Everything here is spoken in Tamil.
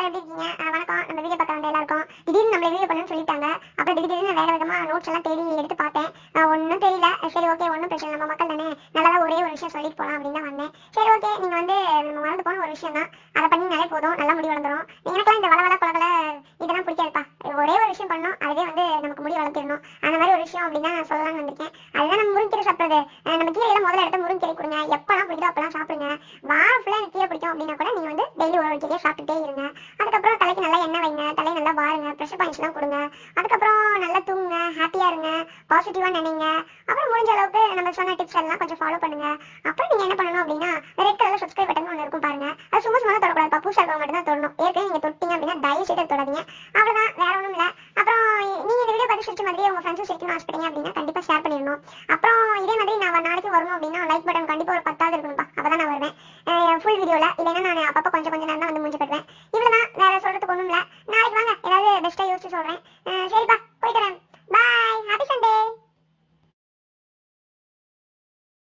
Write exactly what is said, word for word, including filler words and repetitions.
எல்லாரும் எப்படி இருக்கீங்க? வணக்கம். நம்ம வீடியோ பார்க்க வந்த எல்லாருக்கும் திடீர்னு நம்மள வீடியோ பண்ணணும்னு சொல்லிட்டாங்க. அப்புறம் திடீர்னு வேக வேகமா நோட்ஸ் எல்லாம் தேடி எடுத்து பார்த்தேன். ஒன்றும் தெரியல. சரி ஓகே, ஒன்றும் பிரச்சனை, நம்ம மக்கள் தானே, நல்லா ஒரே ஒரு விஷயம் சொல்லிட்டு போகலாம் அப்படின்னு தான் வந்தேன். சரி ஓகே, நீங்கள் வந்து நம்ம மறந்து போன ஒரு விஷயம் தான், அதை பண்ணினாலே போதும், நல்லா முடி வளர்ந்துடும். எனக்குலாம் இந்த வளவள கொலகல இதெல்லாம் பிடிக்காதுப்பா. ஒரே ஒரு விஷயம் பண்ணணும், அதுவே வந்து நமக்கு முடி வளர்த்திடணும். அந்த மாதிரி ஒரு விஷயம் அப்படின்னு தான் சொல்லலாம்னு வந்திருக்கேன். அதுதான் நம்ம முருங்கீரை சாப்பிட்றது. நம்ம கீரையில முதல்ல எடுத்து முருங்கீரை கொடுங்க, எப்பெல்லாம் பிடிக்குதோ அப்பெல்லாம் சாப்பிடுங்க. வாரம் ஃபுல்லாக எனக்கு கீரை பிடிக்கும் அப்படின்னா கூட நீங்கள் வந்து டெய்லி ஒரு கீரையை சாப்பிட்டுட்டே இருங்க. அதுக்கப்புறம் தலைக்கு நல்லா எண்ணெய் வைங்க, தலையை நல்லா வாருங்க, ப்ரெஷர் பாயிண்ட்ஸ்லாம் கொடுங்க. அதுக்கப்புறம் நல்லா தூங்குங்க, ஹாப்பியாக இருங்க, பாசிட்டிவாக நினைங்க. அப்புறம் முடிஞ்ச அளவுக்கு நம்ம சொன்ன டிப்ஸ் எல்லாம் கொஞ்சம் ஃபாலோ பண்ணுங்க. அப்புறம் நீங்கள் என்ன பண்ணணும் அப்படின்னா, ரெட் கலர் சப்ஸ்கிரைப் பட்டன் ஒன்று இருக்கும் பாருங்க, அது சும்மா சும்மா தொடக்கூடாது, பப்பு சார் மட்டும் தான் தொடணும். ஏற்கனவே நீங்கள் தொட்டிங்க அப்படின்னா தயவு செய்து தொடாதீங்க. அவ்வளோதான், வேற ஒன்றும் இல்லை. அப்புறம் நீங்கள் இந்த வீடியோ பார்த்து சிரிச்ச மாதிரி உங்கள் ஃப்ரெண்ட்ஸும் சிரிக்கணும் ஆசைப்பட்டீங்க அப்படின்னா கண்டிப்பாக ஷேர் பண்ணிடணும். அப்புறம் இதே மாதிரி நான் நாளைக்கு வரணும் அப்படின்னா லைக் பட்டன் கண்டிப்பாக ஒரு பத்தாவது இருக்கணும்ப்பா, அப்போ தான் நான் வருவேன் ஃபுல் வீடியோவில். இல்லைன்னா நான் அப்பப்போ கொஞ்சம் கொஞ்சம் நேரம் தான் வந்து முடிஞ்சு கட்டுவேன். இவ்வளோ தான், வேறு சொல்கிறதுக்கு ஒன்றும் இல்லை. நாளைக்கு வாங்க, ஏதாவது பெஸ்ட்டாக யோசிச்சு சொல்கிறேன். சரிப்பா.